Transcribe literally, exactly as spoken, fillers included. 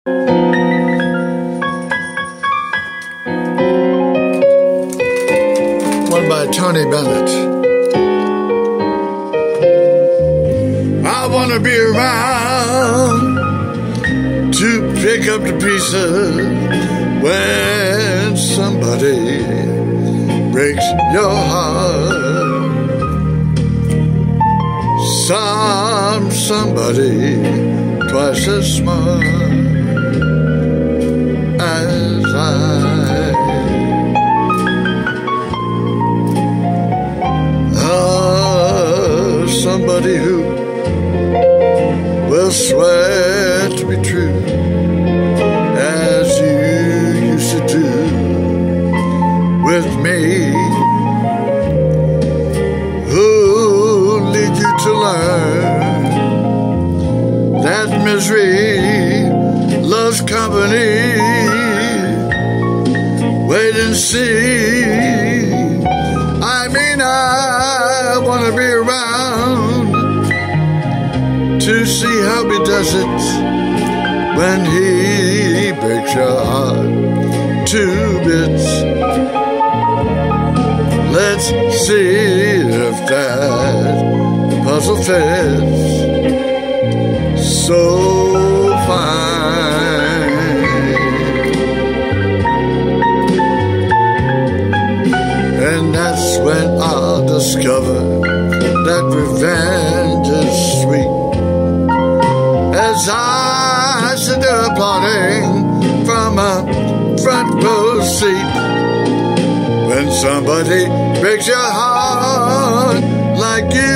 One by Tony Bennett. I wanna be around to pick up the pieces when somebody breaks your heart. Some somebody twice as smart as I. Ah, somebody who will swear to be true as you used to do with me, who'll lead you to learn that misery loves company. Wait and see. I mean, I wanna be around to see how he does it when he breaks your heart to bits. Let's see if that puzzle fits so fine. And that's when I'll discover that revenge is sweet, as I sit there applauding from a front row seat. When somebody breaks your heart like you